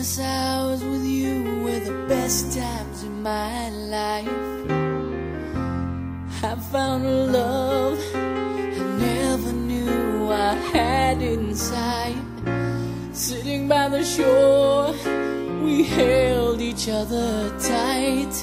times I was with you were the best times in my life. I found a love I never knew I had inside. Sitting by the shore, we held each other tight,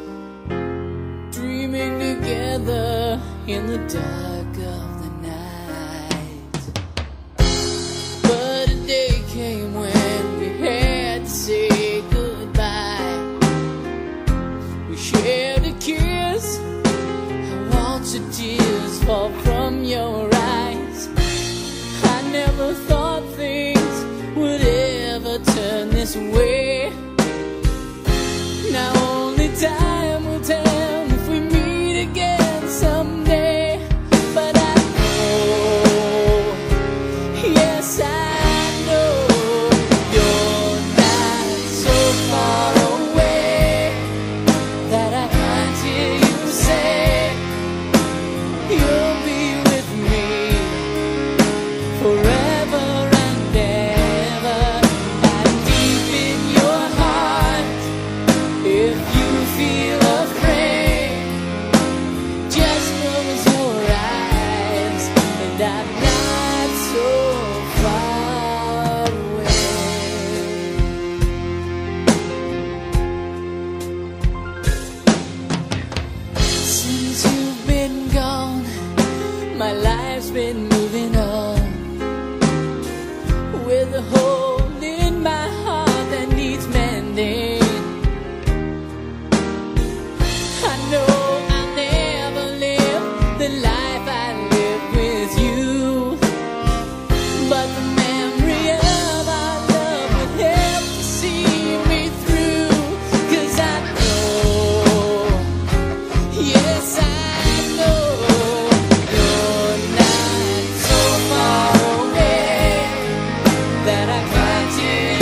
dreaming together in the dark of the night. But a day came when we had to say goodbye. We shared a kiss, I watched the tears fall from your eyes. I never thought things would ever turn this way. Now only time will tell if we meet again someday. But I know, yes I know, you're not so far away that I can't hear you say you'll be with me forever and ever. And deep in your heart, if you feel afraid, just close your eyes and I'm not so far away. Since you've been gone, my life's been moving on, with a hole in my heart that needs mending. I know I'll never live the life I lived with you, but the memory of our love will help to see me through. 'Cause I know, yes I know, you're not so far away that I can't hear